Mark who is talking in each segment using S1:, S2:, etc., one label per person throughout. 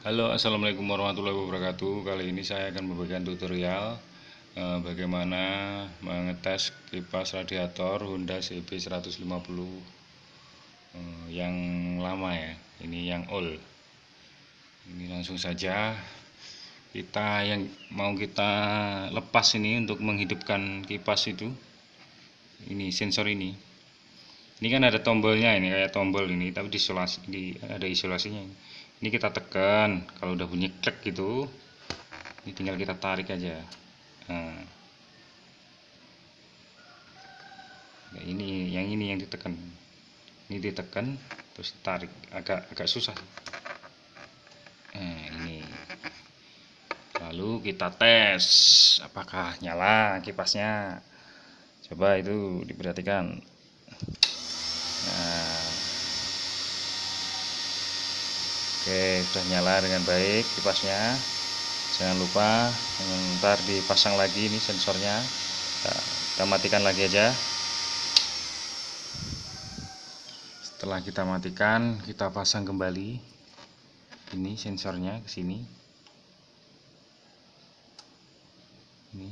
S1: Halo, assalamualaikum warahmatullahi wabarakatuh. Kali ini saya akan memberikan tutorial bagaimana mengetes kipas radiator Honda CB 150 yang lama ya. Ini yang old. Ini langsung saja yang mau kita lepas ini untuk menghidupkan kipas itu. Ini sensor ini. Ini kan ada tombolnya ini kayak tombol ini, tapi ada isolasinya. Ini kita tekan, kalau udah bunyi klik gitu, ini tinggal kita tarik aja. Nah, ini yang ditekan. Ini ditekan terus tarik, agak susah. Nah, ini. Lalu kita tes apakah nyala kipasnya. Coba itu diperhatikan. Nah, oke, sudah nyala dengan baik kipasnya. Jangan lupa ntar dipasang lagi ini sensornya. Kita matikan lagi aja. Setelah kita matikan, kita pasang kembali ini sensornya ke sini. Ini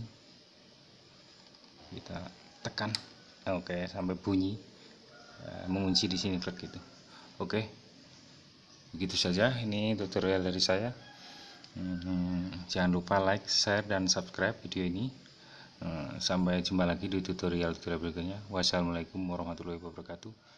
S1: kita tekan, oke, sampai bunyi mengunci di sini gitu. Oke, begitu saja ini tutorial dari saya. Jangan lupa like, share, dan subscribe video ini. Sampai jumpa lagi di tutorial berikutnya. Wassalamualaikum warahmatullahi wabarakatuh.